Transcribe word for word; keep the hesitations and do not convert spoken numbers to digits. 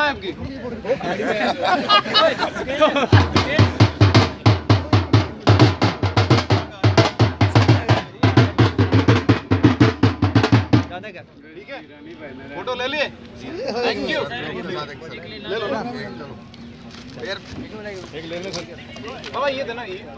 है आपकी? ठीक है, फोटो ले लिए। Thank you. ले लो ना, एक लेने सर। बाबा ये देना ये।